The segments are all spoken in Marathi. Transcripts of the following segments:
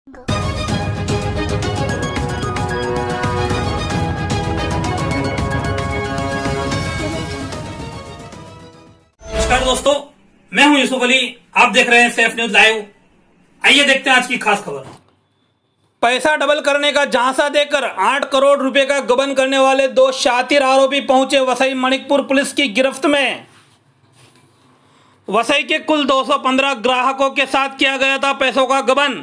नमस्कार दोस्तों, मैं हूं यूसुफ अली। आप देख रहे हैं सेफ न्यूज लाइव। आइए देखते हैं आज की खास खबर। पैसा डबल करने का झांसा देकर 8 करोड़ रुपए का गबन करने वाले 2 शातिर आरोपी पहुंचे वसई मणिकपुर पुलिस की गिरफ्त में। वसई के कुल 215 ग्राहकों के साथ किया गया था पैसों का गबन।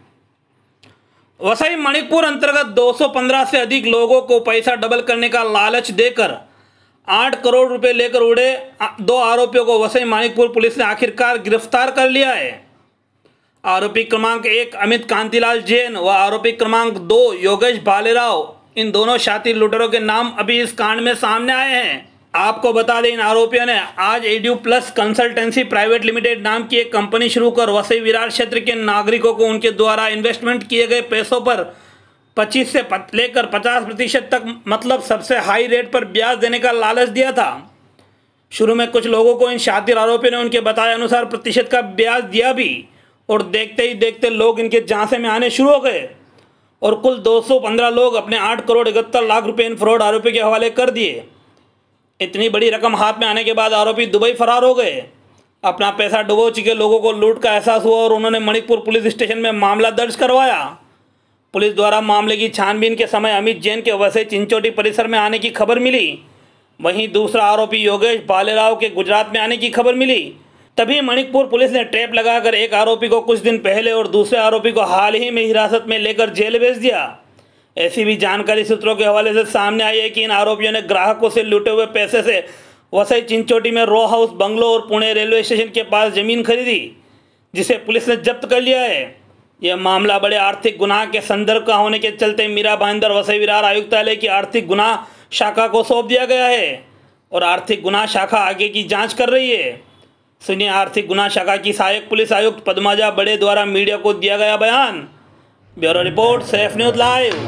वसई मणिकपुर अंतर्गत 215 से अधिक लोगों को पैसा डबल करने का लालच देकर 8 करोड़ रुपए लेकर उड़े 2 आरोपियों को वसई मणिकपुर पुलिस ने आखिरकार गिरफ्तार कर लिया है। आरोपी क्रमांक 1 अमित कांतिलाल जैन व आरोपी क्रमांक 2 योगेश भालेराव, इन दोनों शातिर लुटेरों के नाम अभी इस कांड में सामने आए हैं। आपको बता दें, इन आरोपियों ने आज edu plus consultancy private limited नाम की एक कंपनी शुरू कर वसई विरार क्षेत्र के नागरिकों को उनके द्वारा इन्वेस्टमेंट किए गए पैसों पर 25 से लेकर 50% तक, मतलब सबसे हाई रेट पर ब्याज देने का लालच दिया था। शुरू में कुछ लोगों को इन शातिर आरोपियों ने उनके बताए अनुसार प्रतिशत का ब्याज दिया भी, और देखते ही देखते लोग इनके झांसे में आने शुरू हो गए और कुल 215 लोग अपने 8 करोड़ 71 लाख रुपए इन फ्रॉड आरोपी के हवाले कर दिए। इतनी बड़ी रकम हाथ में आने के बाद आरोपी दुबई फरार हो गए। अपना पैसा डुबो चुके लोगों को लूट का एहसास हुआ और उन्होंने मणिकपुर पुलिस स्टेशन में मामला दर्ज करवाया। पुलिस द्वारा मामले की छानबीन के समय अमित जैन के वसई चिंचोटी परिसर में आने की खबर मिली। वहीं दूसरा आरोपी योगेश भालेराव के गुजरात में आने की खबर मिली। तभी मणिकपुर पुलिस ने ट्रैप लगाकर एक आरोपी को कुछ दिन पहले और दूसरे आरोपी को हाल ही में हिरासत में लेकर जेल भेज दिया। ऐसी भी जानकारी सूत्रों के हवाले से सामने आई है कि इन आरोपियों ने ग्राहकों से लूटे हुए पैसे से वसई चिंचोटी में रो हाउस बंगलो और पुणे रेलवे स्टेशन के पास जमीन खरीदी, जिसे पुलिस ने जब्त कर लिया है। यह मामला बड़े आर्थिक गुनाह के संदर्भ का होने के चलते मीरा भाईंदर वसई विरार आयुक्तालय की आर्थिक गुनाह शाखा को सौंप दिया गया है और आर्थिक गुनाह शाखा आगे की जांच कर रही है। सुनिए आर्थिक गुनाह शाखा की सहायक पुलिस आयुक्त पद्माजा बड़े द्वारा मीडिया को दिया गया बयान। Bureau report, safe news live.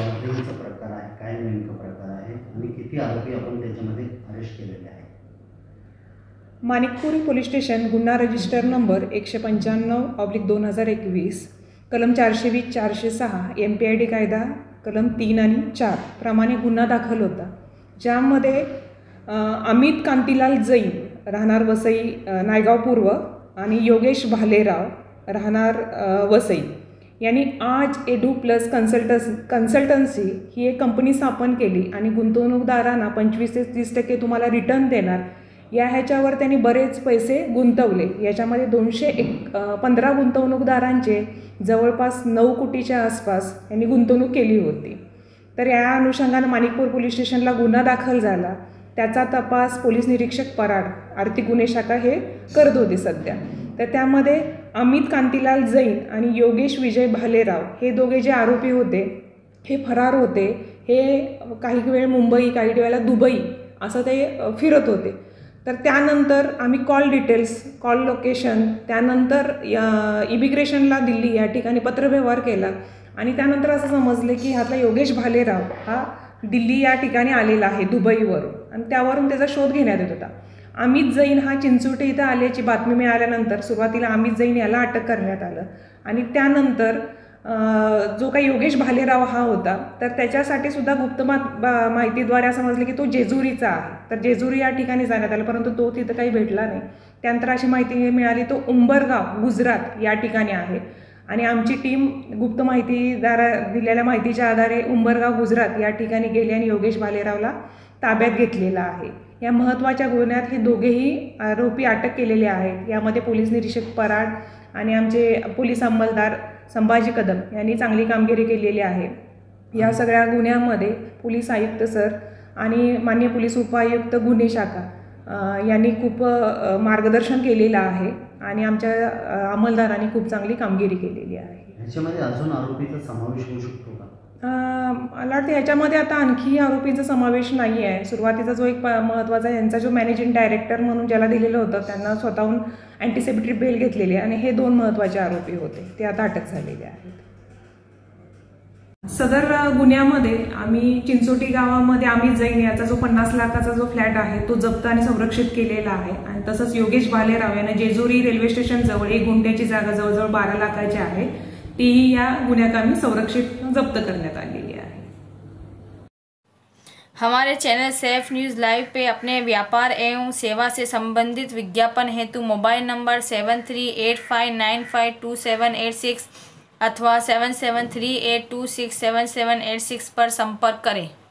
Manikpur police station गुन्हा रजिस्टर नंबर 195/2021 कलम 420 406 MPID कायदा कलम 3 आणि 4 प्रमाणे गुन्हा दाखल होता, ज्यामध्ये अमित कांतिलाल जैन राहणार वसई नायगाव पूर्व आणि योगेश भालेराव राहणार वसई यांनी आज एड्यू प्लस कंसल्टन्सी ही एक कंपनी स्थापन केली आणि गुंतवणूकदारांना 25 ते 30% तुम्हाला रिटर्न देणार या ह्याच्यावर त्यांनी बरेच पैसे गुंतवले। याच्यामध्ये 215 गुंतवणूकदारांचे जवळपास 9 कोटीच्या आसपास यांनी गुंतवणूक केली होती। तर या अनुषंगाने मणिकपुर पोलीस स्टेशनला गुन्हा दाखल झाला। त्याचा तपास पोलीस निरीक्षक पराड आर्थिक गुन्हे शाखा हे करत होते सध्या। तर त्यामध्ये अमित कांतिलाल जैन आणि योगेश विजय भालेराव हे दोघे जे आरोपी होते हे फरार होते। हे काही वेळ मुंबई, काही वेळेला दुबई असं ते फिरत होते। तर त्यानंतर आम्ही कॉल डिटेल्स, कॉल लोकेशन, त्यानंतर इमिग्रेशनला दिल्ली या ठिकाणी पत्रव्यवहार केला आणि त्यानंतर असं समजले की ह्यातला योगेश भालेराव हा दिल्ली या ठिकाणी आलेला आहे दुबईवरून आणि त्यावरून त्याचा शोध घेण्यात येत होता। अमित जैन हा चिंचोटी इथं आल्याची बातमी मिळाल्यानंतर सुरुवातीला अमित जैन याला अटक करण्यात आलं आणि त्यानंतर जो काही योगेश भालेराव हा होता तर त्याच्यासाठी सुद्धा गुप्त माहितीद्वारे समजले की तो जेजुरीचा आहे। तर जेजुरी या ठिकाणी जाण्यात आलं, परंतु तो तिथं काही भेटला नाही। त्यानंतर अशी माहिती मिळाली तो उंबरगाव गुजरात या ठिकाणी आहे आणि आमची टीम गुप्त दिलेल्या माहितीच्या आधारे उंबरगाव गुजरात या ठिकाणी गेली आणि योगेश भालेरावला ताब्यात घेतलेला आहे। या महत्त्वाच्या गुन्ह्यात हे दोघेही आरोपी अटक केलेले आहेत। यामध्ये पोलीस निरीक्षक पराड आणि आमचे पोलीस अंमलदार संभाजी कदम यांनी चांगली कामगिरी केलेली आहे। या सगळ्या गुन्ह्यामध्ये पोलीस आयुक्त सर आणि माननीय पोलीस उपायुक्त गुन्हे शाखा यांनी खूप मार्गदर्शन केलेलं आहे आणि आमच्या अंमलदारांनी खूप चांगली कामगिरी केलेली आहे। याच्यामध्ये अजून आरोपीचा समावेश होऊ शकतो का? मला वाटतं याच्यामध्ये आता आणखी आरोपीचा समावेश नाही आहे। सुरुवातीचा जो एक महत्त्वाचा यांचा जो मॅनेजिंग डायरेक्टर म्हणून ज्याला दिलेलं होतं त्यांना स्वतःहून अँटिसिपेटरी बेल घेतलेली आणि हे 2 महत्त्वाचे आरोपी होते ते आता अटक झालेले आहेत। सदर गुन्ह्यामध्ये आम्ही चिंचोटी गावामध्ये अमित जैन याचा जो 50 लाखाचा जो फ्लॅट आहे तो जप्त आणि संरक्षित केलेला आहे आणि तसंच योगेश भालेराव यांना जेजुरी रेल्वे स्टेशन जवळ 1 गुंठ्याची जागा जवळजवळ 12 लाखाची आहे तीही या गुन्ह्याकामी संरक्षित जप्त करण्यात आलेली आहे। हमारे चैनल सेफ न्यूज़ लाइव पे अपने व्यापार एवं सेवा से संबंधित विज्ञापन हेतु मोबाइल नंबर 7385952786 अथवा 7738267786 पर संपर्क करें।